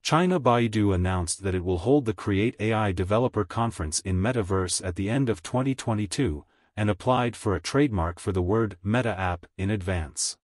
China Baidu announced that it will hold the Create AI Developer Conference in Metaverse at the end of 2022, and applied for a trademark for the word Meta app in advance.